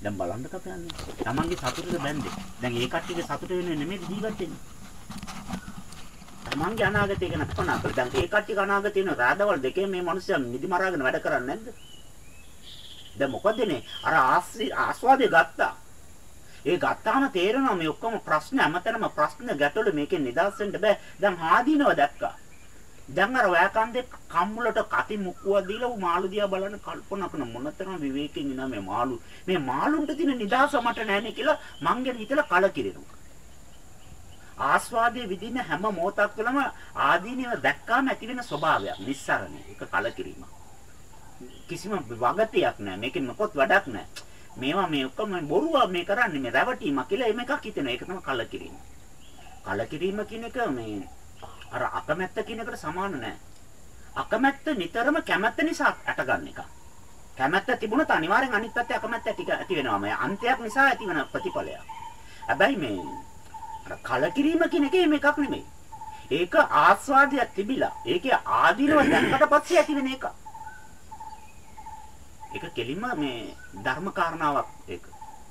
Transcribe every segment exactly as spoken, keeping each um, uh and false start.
දැන් බලන්න කපන්නේ. තමන්ගේ සතුටට බැඳේ. දැන් ඒ කට්ටියගේ සතුට වෙන්නේ නෙමෙයි ජීවත් වෙන්නේ. තමන්ගේ අනාගතය ගැන කල්පනා කරලා දැන් ඒ කට්ටියගේ අනාගතය වෙන රාදවල් දෙකේ මේ මිනිස්සු නිදි මරාගෙන වැඩ කරන්නේ නැද්ද? දැන් මොකදනේ අර ආස්වාදේ ගත්තා. ඒ ගත්තාම තේරෙනවා මේ ඔක්කොම ප්‍රශ්න හැමතැනම ප්‍රශ්න ගැටලු මේකෙන් නිදහස් වෙන්න බෑ. දැන් ආදීනව දැක්කා. දැන් අර වෑකන්දේ කම්මුලට කති මුක්කුව දීලා ඌ මාළු දිහා බලන කල්පනා කරන මොනතරම් විවේකයෙන් ඉනා මේ මාළු. මේ මාළුන්ට තියෙන නිදහස මට නැහැනේ කියලා මං ගැන හිතලා කලකිරෙනවා. ආස්වාදයේ විදින හැම මොහොතක් තුළම ආදීනව දැක්කාම ඇති වෙන ස්වභාවයක් නිස්සරණය. ඒක කලකිරීම. කිසිම වගතියක් නැහැ. මේකෙන් මොකොත් වැඩක් නැහැ. මේවා මේ ඔක්කොම බොරුව මේ කරන්නේ මේ රැවටීම කියලා එම එකක් හිතෙනවා. ඒක තමයි කලකිරීම. කලකිරීම කියන එක මේ අර අකමැත්ත කියන එකට සමාන නෑ. අකමැත්ත නිතරම කැමැත්ත නිසා ඇටගන්න එක. කැමැත්ත තිබුණොත් අනිවාර්යෙන් අනිත් පැත්තේ අකමැත්ත ඇති වෙනවා. මේ අන්තයක් නිසා ඇති වෙන ප්‍රතිඵලයක්. හැබැයි මේ අර කලකිරීම කියන එකේ මේකක් නෙමෙයි. ඒක ආස්වාදයක් තිබිලා ඒකේ ආදීනව දැක්කට පස්සේ ඇති වෙන එක. ඒක කෙලින්ම මේ ධර්ම කාරණාවක් ඒක.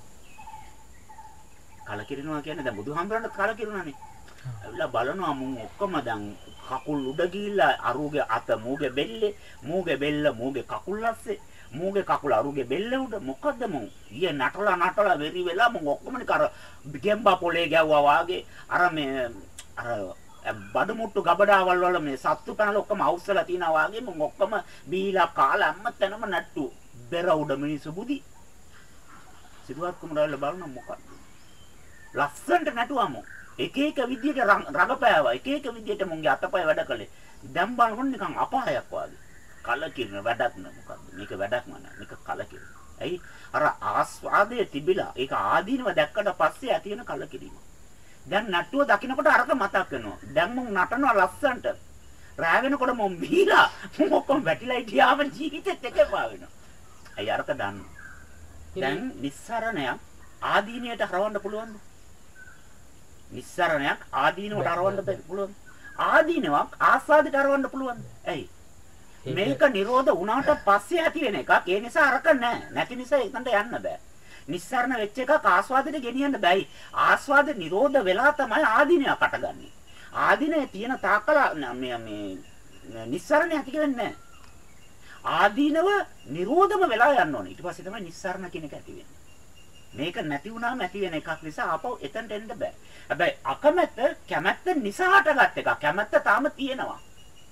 කලකිරෙනවා කියන්නේ දැන් බුදුහාමුදුරන්ට කලකිරුණානේ. ඇවිල්ලා බලනවා මුන් ඔක්කොම දැන් කකුල් උඩ ගිහිල්ලා අරුගේ අත මූගේ බෙල්ලේ මූගේ බෙල්ල මූගේ කකුල් අස්සේ මූගේ කකුල අරුගේ බෙල්ල උඩ මොකද්ද මුන් ඊයේ නටලා නටලා වෙරි වෙලා මුන් ඔක්කොම නිකර ගෙම්බා පොලේ ගැව්වා වාගේ අර මේ අර බඩමුට්ටු ගබඩාවල් වල මේ සත්තු පැනල ඔක්කොම අවුස්සලා තියනවා වාගේ මුන් ඔක්කොම බීලා කාලා හැමතැනම නැට්ටු බෙර උඩ මිනිස්සු බුදි සිදුවත් කුමරවල බලන මොකක්ද ලස්සනට නැටුවාම එක එක විදියට රඟපෑවා එක එක විදියට මුන්ගේ අතපය වැඩ කළේ දැන් බලනකොට නිකන් අපායක් වගේ කලකිරෙන වැඩක් නෑ මොකද්ද මේක වැඩක්ම නෑ මේක කලකිරෙන ඇයි අර ආස්වාදයේ තිබිලා ඒක ආදීනව දැක්කට පස්සේ ඇති වෙන කලකිරීම දැන් නටුව දකින්නකොට අරක මතක් වෙනවා දැන් මුන් නටනවා ලස්සනට රෑ වෙනකොට මුන් බීලා මුන් ඔක්කොම වැටිලා හිටියාම ජීවිතෙත් එකපා වෙනවා ඇයි අරක දන්න දැන් නිස්සරණයක් ආදීනියට හරවන්න පුළුවන්ද නිස්සරණයක් ආදීනවට අරවන්න පුළුවන්. ආදීනවක් ආස්වාදයට අරවන්න පුළුවන්. ඇයි? මේක නිරෝධ වුණාට පස්සේ ඇති වෙන එකක්. ඒ නිසා අරක නැහැ. නැති නිසා ඒකට යන්න බෑ. නිස්සරණ වෙච්ච එකක් ආස්වාදයට ගෙනියන්න බෑයි. ආස්වාද නිරෝධ වෙලා තමයි ආදීනයක් අටගන්නේ. ආදීනේ තියෙන තාකල මේ මේ නිස්සරණ ඇති වෙන්නේ නැහැ. ආදීනව නිරෝධම වෙලා යන්න ඕනේ. ඊට පස්සේ තමයි නිස්සරණ කියන එක ඇති වෙන්නේ. මේක නැති වුණාම ඇති වෙන එකක් නිසා ආපහු එතනට එන්න බෑ. හැබැයි අකමැත්ත කැමැත්ත නිසා හටගත් එකක්. කැමැත්ත තාම තියෙනවා.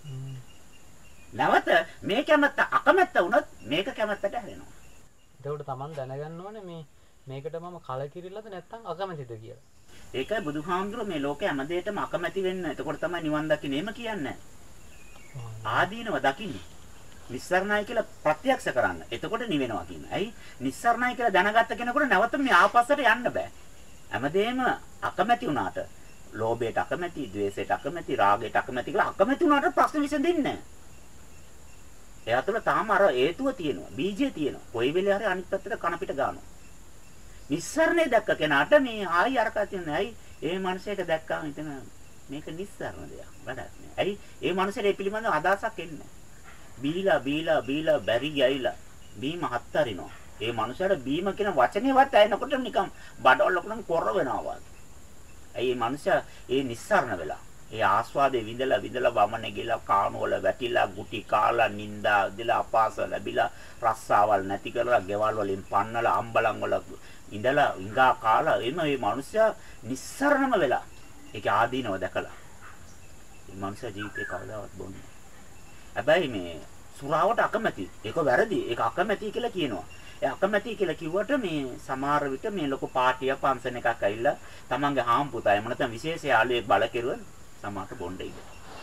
නැවත මේ කැමැත්ත අකමැත්ත වුණොත් මේක කැමැත්තට හැරෙනවා. එතකොට Taman දැනගන්න ඕනේ මේ මේකට මම කලකිරිලාද නැත්නම් අකමැතිද කියලා. ඒකයි බුදුහාමුදුරුවෝ මේ ලෝකේ හැම දෙයකම අකමැති වෙන්න. එතකොට තමයි නිවන් දකින්නේ. එහෙම කියන්නේ. ආදීනව දකින්නේ. නිස්සරණයි කියලා ප්‍රත්‍යක්ෂ කරන්න. එතකොට නිවෙනවා කියන්නේ. ඇයි? නිස්සරණයි කියලා දැනගත්ත කෙනෙකුට නැවත මේ ආපස්සට යන්න බෑ. හැමදේම අකමැති වුණාට, ලෝභයට අකමැති, ද්වේෂයට අකමැති, රාගයට අකමැති කියලා අකමැති වුණාට ප්‍රශ්න විසඳෙන්නේ නැහැ. එයා තුළ තාම අර හේතුව තියෙනවා, බීජය තියෙනවා. කොයි වෙලේ හරි අනිත් පැත්තට කන පිට ගන්නවා. නිස්සරණේ දැක්ක කෙනාට මේ ආයි අරක තියෙන්නේ. ඇයි? ඒ මනුස්සයට දැක්කාම හිතන මේක නිස්සරණ දෙයක්. වැඩක් නෑ. ඇයි? ඒ මනුස්සයට ඒ පිළිබඳව අදහසක් එන්නේ නැහැ. බීලා බීලා බීලා බැරි ගියයිලා බීම හත්තරිනවා. ඒ මනුස්සයාට බීම කියන වචනේවත් ඇයෙනකොට නිකන් බඩවල ලොකුනම් කොර වෙනවා වගේ. ඇයි මේ මනුස්සයා ඒ නිස්සරණ වෙලා ඒ ආස්වාදේ විඳලා විඳලා වමනේ ගිලා කාමවල වැටිලා ගුටි කාලා නින්දා දිලා අපාස ලැබිලා රස්සාවල් නැති කරලා ගෙවල් වලින් පන්නලා අම්බලන් වල ඉඳලා ඉඟා කාලා එම මේ මනුස්සයා නිස්සරණම වෙලා ඒක ආදීනව දැකලා මේ මනුස්සයා ජීවිතේ කවදාවත් බොන්නේ. හැබැයි මේ සුරාවට අකමැති. ඒක වැරදි. ඒක අකමැති කියලා කියනවා. ඒ අකමැති කියලා කිව්වට මේ සමහර විට මේ ලොකු පාටියක් ෆන්ක්ෂන් එකක් ඇවිල්ලා තමන්ගේ හාම්පුතා එහෙම නැත්නම් විශේෂ යාළුවෙක් බල කෙරුවොත් සමහරට බොණ්ඩ ඉද.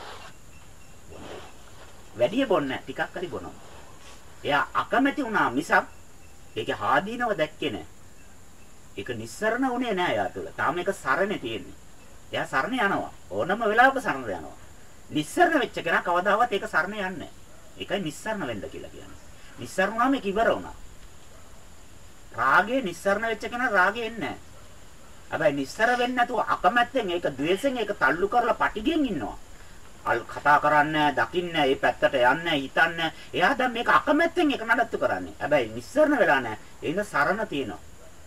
වැඩි බොන්නේ ටිකක් හරි බොනවා. එයා අකමැති වුණා මිසක් ඒකේ ආදීනව දැක්කේ නැහැ. ඒක නිස්සරණ උනේ නැහැ එයා තුළ. තාම ඒක සරණේ තියෙන්නේ. එයා සරණ යනවා. ඕනම වෙලාවක සරණ යනවා. නිස්සරණ වෙච්ච කෙනා කවදාවත් ඒක සරණ යන්නේ නැහැ. ඒකයි නිස්සරණ වෙන්න කියලා කියන්නේ. නිස්සරණ වුණාම ඒක ඉවර වුණා. රාගේ නිස්සරණ වෙච්ච කෙනා රාගේ එන්නේ නැහැ. හැබැයි නිස්සර වෙන්නේ නැතුව අකමැත්තෙන් ඒක ද්වේෂෙන් ඒක තල්ලු කරලා පටිගෙන් ඉන්නවා. අල් කතා කරන්නේ දකින්නේ මේ පැත්තට යන්නේ හිතන්නේ. එයා දැන් මේක අකමැත්තෙන් ඒක නඩත්තු කරන්නේ. හැබැයි නිස්සරණ වෙලා නැහැ. ඒක සරණ තියෙනවා.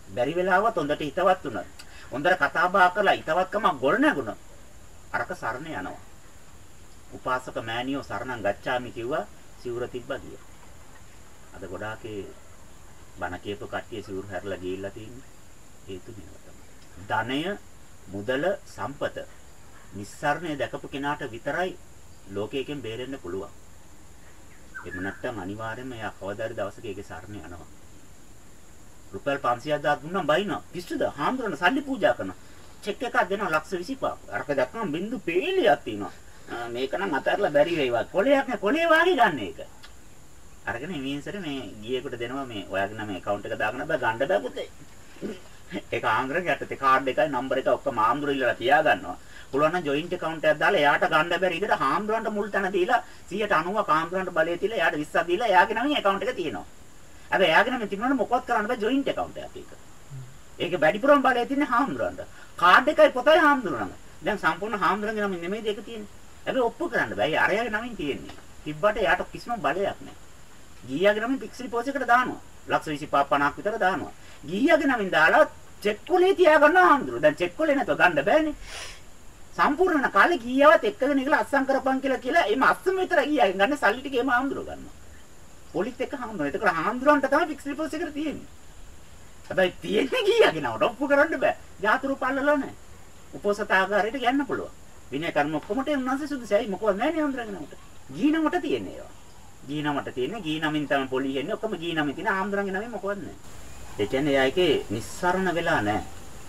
බැරි වෙලාවත් හොඳට හිතවත් වුණා. හොඳට කතා බහ කරලා හිතවත්කම ගොඩ නැගුණා. අරක සරණ යනවා. උපාසක මෑණියෝ සරණං ගච්ඡාමි කිව්වා සිවුර තිබ්බා ගියා. අද ගොඩාකේ බණ කියපු කට්ටිය සිවුර හැරලා ගිහිල්ලා තින්නේ. හේතු මේවා තමයි. ධනය, මුදල, සම්පත නිස්සාරණය දැකපු කෙනාට විතරයි ලෝකයෙන් බේරෙන්න පුළුවන්. එහෙම නැත්නම් අනිවාර්යයෙන්ම එයා කවදාද දවසක ඒකේ සරණ යනවා. රුපියල් පන්සියයක් දාත් දුන්නා බයිනවා. පිස්සුද? හාමුදුරන සල්ලි පූජා කරනවා. චෙක් එකක් දෙනවා ලක්ෂ විසිපහක්. අරක දැක්කම බින්දු පේලියක් තියෙනවා. මේක නම් අතහැරලා බැරි වේවා. කොලයක් නේ කොලේ වාගේ ගන්න ඒක. අරගෙන ඉමීන්සර් මේ ගියේකට දෙනවා මේ ඔයාගේ නම account එක දාගෙන බෑ ගන්න බෑ පුතේ. ඒක ආන්ග්‍රගේ යටතේ කාඩ් එකයි නම්බර එක ඔක්කොම ආම්දුර ඉල්ලලා තියා ගන්නවා. පුළුවන් නම් ජොයින්ට් account එකක් දාලා එයාට ගන්න බැරි විදිහට හාමුදුරන්ට මුල් තැන දීලා සියයට අනූවක් හාමුදුරන්ට බලය තියලා එයාට විස්සක් දීලා එයාගේ නමින් account එක තියෙනවා. හැබැයි එයාගේ නමින් තිබුණාම මොකවත් කරන්න බෑ ජොයින්ට් account එකක් ඒක. ඒක වැඩිපුරම බලය තියෙන්නේ හාමුදුරන්ට. කාඩ් එකයි පොතයි හාමුදුරන්ට. දැන් සම්පූර්ණ හාමුදුරන්ගේ නමින් නෙමෙයි ඒක තියෙන්නේ. හැබැයි ඔප්පු කරන්න බෑ. ඒ අරයාගේ නමින් තියෙන්නේ. තිබ්බට එයාට කිසිම බලයක් නැහැ. ගීයාගේ නමින් ෆික්ස්ඩ් ඩිපොසිට් එකට දානවා. ලක්ෂ විසිපහක් පනහක් විතර දානවා. ගීයාගේ නමින් දාලා චෙක් කොලේ තියා ගන්නවා හාමුදුරුවෝ. දැන් චෙක් කොලේ නැතුව ගන්න බෑනේ. සම්පූර්ණ කාලේ ගීයාවත් එක්කගෙන ඉගලා අස්සම් කරපන් කියලා කියලා එimhe අස්සම විතර ගියා ගන්න සල්ලි ටික එimhe හාමුදුරුවෝ ගන්නවා. පොලිත් එක්ක හාමුදුරුවෝ. ඒකට හාමුදුරුවන්ට තමයි ෆික්ස්ඩ් ඩිපොසිට් එකට තියෙන්නේ. හැබැයි තියෙන්නේ ගීයාගේ නම ඔප්පු කරන්න බෑ. ජාතරු පල්ලලා නැහැ. උපෝසත ආගාරයට යන්න පුළුවන්. විනය කර්ම ඔක්කොමට උන්වහන්සේ සුදුසුයි. මොකවත් නැහැ නේ හාමුදුරුවන්ගේ නමට. ගී නමට තියෙන්නේ ඒවා. ගී නමට තියෙන්නේ ගී නමින් තමයි පොලි එන්නේ. ඔක්කොම ගී නමින් තියෙන හාමුදුරුවන්ගේ නමින් මොකවත් නැහැ. ඒ කියන්නේ එයා එකේ නිස්සරණ වෙලා නැහැ.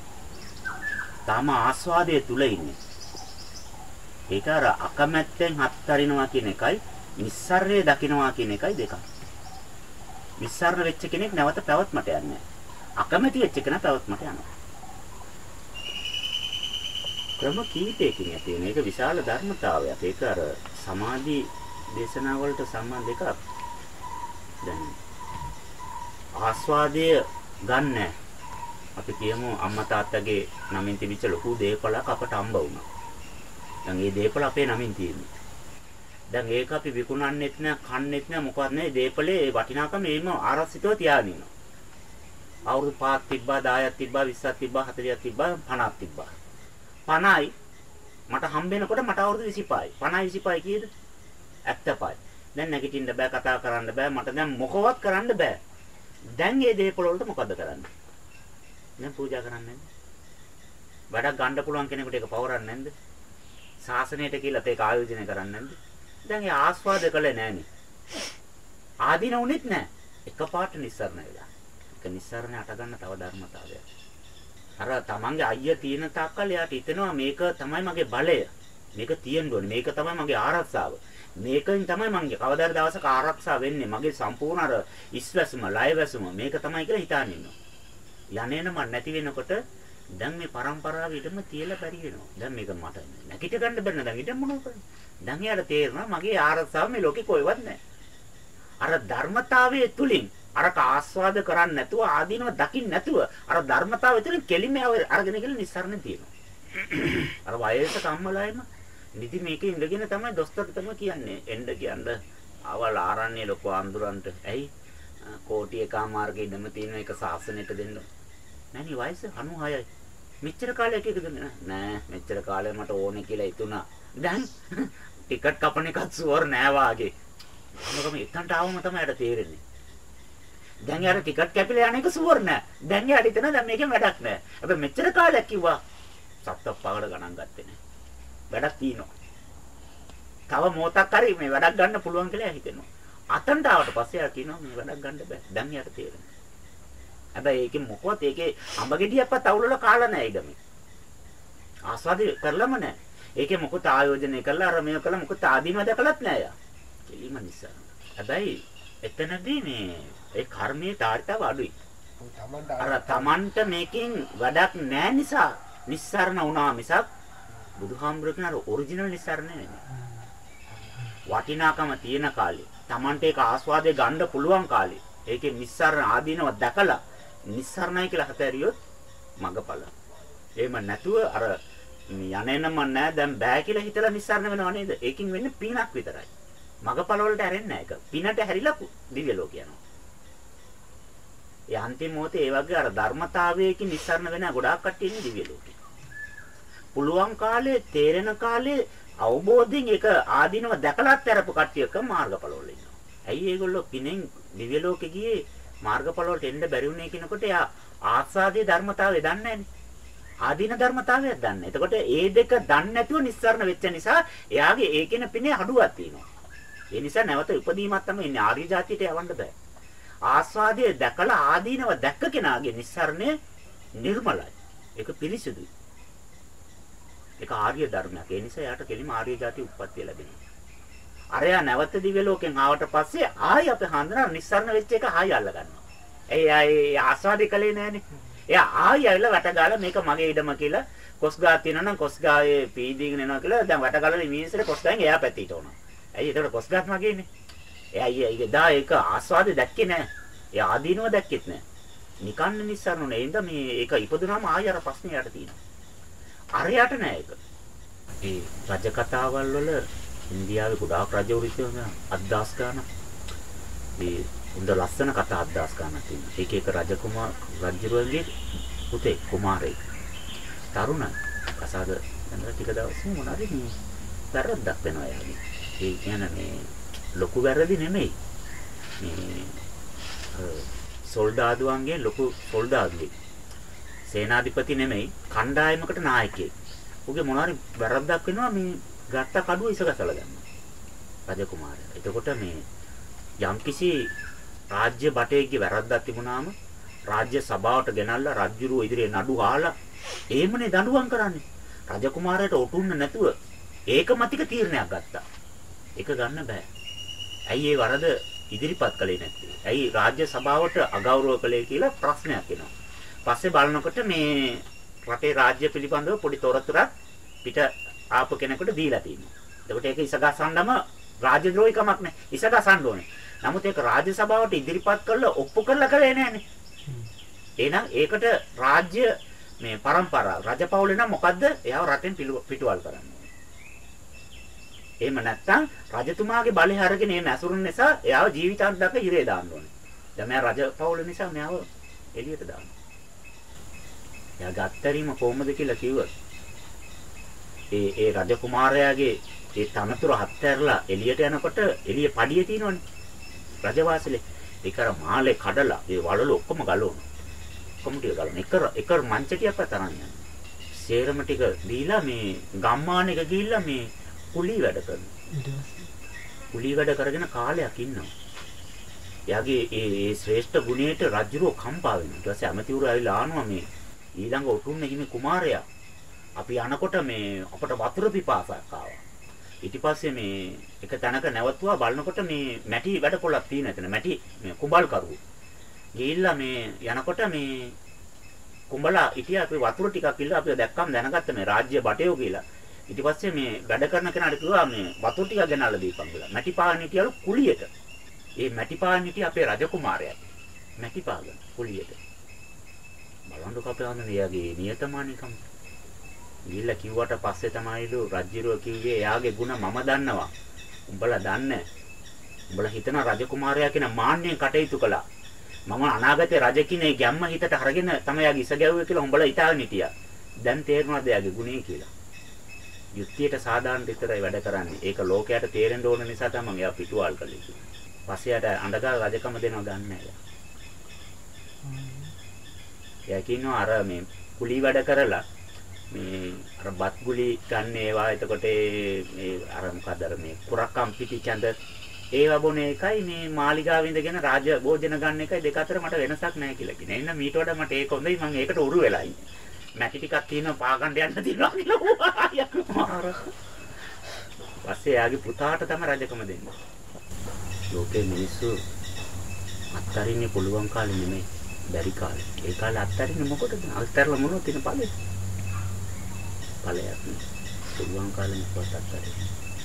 තාම ආස්වාදයේ තුල ඉන්නේ. ඒක අර අකමැත්තෙන් හත්තරිනවා කියන එකයි නිස්සරණය දකින්නවා කියන එකයි දෙකක්. නිස්සරණ වෙච්ච කෙනෙක් නැවත පැවැත්මට යන්නේ නැහැ. අකමැති වෙච්ච කෙනා පැවැත්මට යනවා. ක්‍රම කීපයකින් ඇති වෙන එක විශාල ධර්මතාවයක්. ඒක අර සමාධි දේශනා වලට සම්බන්ධ එකක්. දැන් ආස්වාදය ගන්න අපි කියමු අම්මා තාත්තගේ නමින් තිබිච්ච ලොකු දේපලක් අපට හම්බ වුණා. දැන් මේ දේපල අපේ නමින් තියෙනවා. දැන් ඒක අපි විකුණන්නෙත් නෑ, කන්නෙත් නෑ, මොකවත් නෑ. දේපලේ වටිනාකම මේම ආරක්ෂිතව තියාගෙන ඉන්නවා. අවුරුදු පහක් තිබ්බා, දහයක් තිබ්බා, විස්සක් තිබ්බා, හතළිහක් තිබ්බා, පනහක් තිබ්බා. පනහයි මට හම්බෙනකොට මට අවුරුදු විසිපහයි. පනහයි විසිපහයි කීයද? ඇත්තපහයි. දැන් නැගිටින්න බෑ, කතා කරන්න බෑ, මට දැන් මොකවත් කරන්න බෑ. දැන් මේ දේපල වලට මොකද කරන්නේ? දැන් පූජා කරන්නේ නැද්ද? වැඩක් ගන්න පුළුවන් කෙනෙකුට ඒක පවරන්නේ නැද්ද? ශාසනයට කියලා ඒක ආයෝජනය කරන්නේ නැද්ද? දැන් ඒ ආස්වාද කළේ නැහනේ. ආදීන උනේත් නැහැ. එකපාරට නිස්සරණ වෙලා. ඒක නිස්සරණ අට ගන්න තව ධර්මතාවයක්. අර තමන්ගේ අයිය තියෙන තාක්කල් එයාට හිතෙනවා මේක තමයි මගේ බලය. මේක තියෙන්න ඕනේ. මේක තමයි මගේ ආරක්ෂාව. මේකෙන් තමයි මගේ කවදාද දවසක ආරක්ෂා වෙන්නේ. මගේ සම්පූර්ණ අර ඉස්වැසුම, ලයවැසුම මේක තමයි කියලා හිතාගෙන ඉන්නවා. යන්නේන මම නැති වෙනකොට දැන් මේ પરම්පරාව ඊටම තියලා බැරි වෙනවා. දැන් මේක මට නැගිට ගන්න බැරි නේද? දැන් ඊට මොනව කරන්නේ? දැන් එයාට තේරෙනවා මගේ ආරක්ෂාව මේ ලෝකේ කොහෙවත් නැහැ. අර ධර්මතාවයේ තුලින් අරක ආස්වාද කරන්නේ නැතුව ආදීනව දකින්න නැතුව අර ධර්මතාවය තුලින් කෙලින්ම අරගෙන ගිහලා නිස්සාරණ තියෙනවා. අර වයසක අම්මලායිම නිදි මේකේ ඉඳගෙන තමයි දොස්තරට තමයි කියන්නේ. එන්න කියන්න අවල් ආරන්නේ ලොකු ආන්දුරන්ට. ඇයි? කෝටි එකමාර්ගේ ඉඳම තියෙන එක සාසනෙට දෙන්න. නෑනි වයස අනූහයයි. මෙච්චර කාලයක් එකද නෑ මෙච්චර කාලෙ මට ඕනේ කියලා හිතුණා. දැන් ටිකට් කපන එකත් සුවර් නෑ වාගේ. මොකම එතනට ආවම තමයි අර තේරෙන්නේ. දැන් යාර ටිකට් කැපිලා යන එක සුවර් නෑ. දැන් යාට හිතන දැන් මේකෙන් වැඩක් නෑ. හැබැයි මෙච්චර කාලයක් කිව්වා සත්ත පහකට ගණන් ගත්තේ නෑ. වැඩක් තියෙනවා. තව මොහොතක් හරි මේ වැඩක් ගන්න පුළුවන් කියලා හිතෙනවා. අතන්ට ආවට පස්සේ යා කියනවා මේ වැඩක් ගන්න බෑ. දැන් යාට තේරෙනවා. හැබැයි ඒකේ මොකවත් ඒකේ අඹ ගෙඩියක්වත් අවුලලා කාලා නැහැ ඊගමේ. ආස්වාදේ කරලම නැහැ. ඒකේ මොකද ආයෝජනය කරලා අර මේක කළා මොකද ආදීනව දැකලත් නැහැ යා. කෙලිම නිසා. හැබැයි එතනදී මේ ඒ කර්මයේ තාරිතාව අඩුයි. අර තමන්ට මේකෙන් වැඩක් නැහැ නිසා නිස්සාරණ වුණා මිසක් බුදුහාමුදුරුවෝ කියන අර ඔරිජිනල් නිස්සාරණ නෙවෙයි. වටිනාකම තියෙන කාලේ තමන්ට ඒක ආස්වාදේ ගන්න පුළුවන් කාලේ ඒකේ නිස්සාරණ ආදීනව දැකලා නිස්සාරණයි කියලා හතරියොත් මගපල. එහෙම නැතුව අර යන්නේම නැහැ දැන් බෑ කියලා හිතලා නිස්සාරණ වෙනව නේද? ඒකින් වෙන්නේ පිනක් විතරයි. මගපල වලට හැරෙන්නේ නැහැ ඒක. පිනට හැරිලා දිව්‍ය ලෝක යනවා. ඒ අන්තිම මොහොතේ ඒ වගේ අර ධර්මතාවයකින් නිස්සාරණ වෙන ගොඩාක් කට්ටිය ඉන්නේ දිව්‍ය ලෝකේ. පුළුවන් කාලේ තේරෙන කාලේ අවබෝධයෙන් ඒක ආදීනව දැකලාත් තරපු කට්ටියක මාර්ගඵලවල ඉන්නවා. ඇයි ඒගොල්ලෝ පිනෙන් දිව්‍ය ලෝකෙ ගියේ මාර්ගඵලවලට එන්න බැරි වුණේ කියනකොට එයා ආස්වාදී ධර්මතාවය දන්නේ නැහැනේ. ආදීන ධර්මතාවයක් දන්නේ. එතකොට ඒ දෙක දන්නේ නැතුව නිස්සාරණ වෙච්ච නිසා එයාගේ ඒකෙන පිනේ අඩුවක් තියෙනවා. ඒ නිසා නැවත උපදීමක් තමයි ඉන්නේ. ආර්ය જાතියට යවන්න බෑ. ආස්වාදයේ දැකලා ආදීනව දැක්ක කෙනාගේ නිස්සාරණය නිර්මලයි. ඒක පිරිසිදුයි. ඒක ආර්ය ධර්මයක්. ඒ නිසා යාට කෙලිම ආර්ය જાති උප්පත්තිය ලැබෙනවා. අරයා නැවත දිව්‍ය ලෝකෙන් ආවට පස්සේ ආයි අපේ හඳුනා නිස්සාරණ වෙච්ච එක ආයි අල්ල ගන්නවා. ඒ ආයි ආස්වාදේ කලේ නෑනේ. එයා ආයි ඇවිල්ලා වැටගාලා මේක මගේ ඉඩම කියලා කොස්ගා තියෙනවා නම් කොස්ගායේ පීදීගෙන එනවා කියලා දැන් වැටගාලා ඉමීන්සෙට කොස්ගාෙන් එයා පැත්තට උනවා. ඇයි ඒතකොට කොස්ගාත් මගේනේ. එයා ඊයේ දා ඒක ආස්වාදේ දැක්කේ නෑ. එයා ආදීනව දැක්කෙත් නෑ. නිකන් නිස්සාරණ නේ. ඉඳ මේ ඒක ඉපදුනාම ආයි අර ප්‍රශ්නේ යට තියෙනවා. අරයට නෑ ඒක. ඒ රජ කතාවල් වල ඉන්දියාවේ ගොඩාක් රජවරු ඉන්නවා අද්දාස් ගන්න. මේ උන්ද ලස්සන කතා අද්දාස් ගන්නක් තියෙනවා. ඒක එක රජකුමාර රජුරුවන්ගේ පුතේ කුමාරයෙක්. තරුණයි. කසාද යන ටික දවස් මොනවාද මේ වැරද්දක් වෙනවා යාගේ. ඒ කියන්නේ මේ ලොකු වැරදි නෙමෙයි. මේ සොල්දාදුවන්ගේ ලොකු සොල්දාදුවෙක්. සේනාධිපති නෙමෙයි කණ්ඩායමකට නායකයෙක්. උගේ මොනවාරි වැරද්දක් වෙනවා මේ ගත්ත කඩුව ඉසගසලා ගන්නවා. රජ කුමාරයා. එතකොට මේ යම්කිසි රාජ්‍ය බටේගේ වැරද්දක් තිබුණාම රාජ්‍ය සභාවට ගෙනල්ලා රජුරුව ඉදිරියේ නඩු අහලා එහෙමනේ දඬුවම් කරන්නේ. රජ කුමාරයාට ඔටුන්න නැතුව ඒකමතික තීරණයක් ගත්තා. ඒක ගන්න බෑ. ඇයි ඒ වරද ඉදිරිපත් කළේ නැත්තේ? ඇයි රාජ්‍ය සභාවට අගෞරව කළේ කියලා ප්‍රශ්නයක් එනවා. පස්සේ බලනකොට මේ රටේ රාජ්‍ය පිළිබඳව පොඩි තොරතුරක් පිට ආපු කෙනෙකුට දීලා තියෙනවා. එතකොට ඒක ඉසගසන්නම රාජද්‍රෝහිකමක් නේ. ඉසගසන්න ඕනේ. නමුත් ඒක රාජ්‍ය සභාවට ඉදිරිපත් කරලා ඔප්පු කරලා කරේ නෑනේ. එහෙනම් ඒකට රාජ්‍ය මේ પરම්පරාව රජපෞලේ නම් මොකද්ද? එයාව රටෙන් පිටුවල් කරන්න ඕනේ. එහෙම නැත්නම් රජතුමාගේ බලය අරගෙන එහෙම ඇසුරුන නිසා එයාව ජීවිතාන්තයක ඉරේ දාන්න ඕනේ. දැන් මෙයා රජපෞල නිසා මෙයාව එළියට දානවා. එයා ගත්තරීම කොහොමද කියලා කිව්වොත් ඒ ඒ රජ කුමාරයාගේ ඒ තනතුර හත්හැරලා එළියට යනකොට එළිය පඩිය තියෙනවනේ රජවාසලේ ඒක අර මාලේ කඩලා ඒ වලල ඔක්කොම ගලවනවා ඔක්කොම ටික ගලවන එක එක මංචටියක් අතරන් යනවා සේරම ටික දීලා මේ ගම්මානයක ගිහිල්ලා මේ කුලී වැඩ කරනවා කුලී වැඩ කරගෙන කාලයක් ඉන්නවා එයාගේ ඒ ඒ ශ්‍රේෂ්ඨ ගුණයට රජුරෝ කම්පා වෙනවා ඊට පස්සේ ඇමතිවරු ඇවිල්ලා ආනවා මේ ඊළඟ ඔටුන්න හිමි කුමාරයා අපි යනකොට මේ අපට වතුර පිපාසයක් ආවා. ඊට පස්සේ මේ එක තැනක නැවතුවා බලනකොට මේ මැටි වැඩ පොළක් තියෙන එතන මැටි මේ කුඹල් කරුව. ගිහිල්ලා මේ යනකොට මේ කුඹලා හිටියා අපි වතුර ටිකක් ඉල්ල අපි දැක්කම දැනගත්ත මේ රාජ්‍ය බටයෝ කියලා. ඊට පස්සේ මේ වැඩ කරන කෙනාට කිව්වා මේ වතුර ටිකක් ගෙනල්ලා දීපන් කියලා. මැටි පාන හිටියලු කුලියට. ඒ මැටි පාන හිටිය අපේ රජකුමාරයා. මැටි පාගන කුලියට. බලන්න කපේ එයාගේ නියතමානිකම. ගිහිල්ලා කිව්වට පස්සේ තමයිලු රජ්ජිරුව කිව්වේ එයාගේ ಗುಣ මම දන්නවා. උඹලා දන්නේ. උඹලා හිතන රජකුමාරයා කියන මාන්නයෙන් කටයුතු කළා. මම අනාගතේ රජ කිනේ ගැම්ම හිතට අරගෙන තමයි යාගේ ඉස ගැව්වේ කියලා උඹලා හිතාගෙන හිටියා. දැන් තේරෙනවද යාගේ ගුණේ කියලා? යුක්තියට සාධාරණ විතරයි වැඩ කරන්නේ. ඒක ලෝකයට තේරෙන්න ඕන නිසා තමයි එයා පිටුවල් කළේ. පස්සේ යට අඬගා රජකම දෙනව ගන්න නැහැ. එයා කියනවා අර මේ කුලී වැඩ කරලා මේ අර බත් ගුලි ගන්න ඒවා එතකොට මේ අර මොකද අර මේ කුරක්කම් පිටි චඳ ඒවා බොන එකයි මේ මාලිගාව ඉඳගෙන රාජ භෝජන ගන්න එකයි දෙක අතර මට වෙනසක් නැහැ කියලා කියනවා. එහෙනම් මීට වඩා මට ඒක හොඳයි මම ඒකට උරු වෙලා ඉන්නේ. මැටි ටිකක් තියෙනවා පාගන්න යන්න තියෙනවා කියලා. පස්සේ යාගේ පුතාට තමයි රජකම දෙන්නේ. ලෝකේ මිනිස්සු අත්තරින්නේ පුළුවන් කාලේ නෙමෙයි බැරි කාලේ. ඒ කාලේ අත්තරින්නේ මොකටද? අත්තරලා මොනවද තියෙන ඵලෙ? ඵලයක් නේ. පුළුවන් කාලේ මොකක්ද අත්තරින්නේ?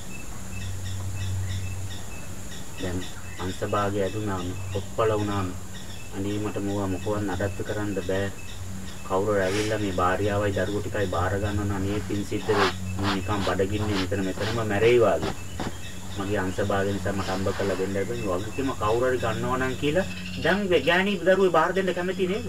දැන් අංශභාගය ඇදුනාම ඔප්පල වුණාම අනීමට මොවා මොකවත් නඩත්තු කරන්න බෑ. කවුරු ඇවිල්ලා මේ භාර්යාවයි දරුවෝ ටිකයි බාර ගන්නවා නම් මේ පින් සිද්ධ වෙයි. නිකන් බඩගින්නේ මෙතන මෙතනම මැරෙයි වාගේ. මගේ අංශභාගය නිසා මට අම්බ කරලා දෙන්න බැහැ. වගකීම කවුරු හරි ගන්නවා නම් කියලා දැන් ගෑණි දරුවෝ බාර දෙන්න කැමති නේද?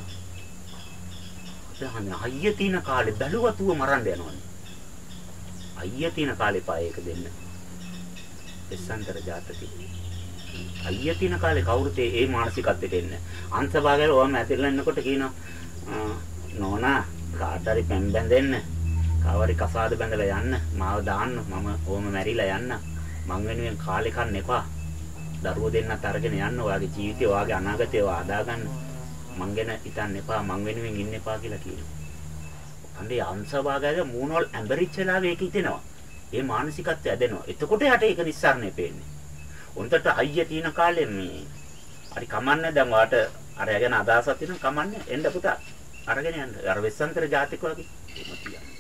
දැන් අයිය තින කාලේ දළුවතුව මරන්න යනවනේ. අයිය තින කාලේ පා ඒක දෙන්න. එස්සන්තර ජාතකේ. අයිය තින කාලේ කවුරුත් ඒ මානසිකත්වයට එන්නේ. අංශභාගයල ඕම ඇතිරලා ඉන්නකොට කියනවා නෝනා කාට හරි පෙන් බැඳෙන්න. කාවරි කසාද බැඳලා යන්න. මාව දාන්න. මම ඕම මැරිලා යන්න. මං වෙනුවෙන් කාලේ කන්න එපා. දරුවෝ දෙන්නත් අරගෙන යන්න. ඔයාගේ ජීවිතය, ඔයාගේ අනාගතය ඔයා හදාගන්න. මං ගැන හිතන්න එපා. මං වෙනුවෙන් ඉන්න එපා කියලා කියනවා. අnder අංශභාගයල මූණවල ඇඹරිච්චලා වේක හිතෙනවා. ඒ මානසිකත්වය ඇදෙනවා. එතකොට යට ඒක නිස්සාරණය පේන්නේ. උන්ට අයිය තියෙන කාලේ මේ හරි කමන්නේ දැන් වාට අර යගෙන අදහසක් තියෙනවා කමන්නේ එන්න පුතා අරගෙන යන්න. අර වෙස්සන්තර ජාතික වගේ.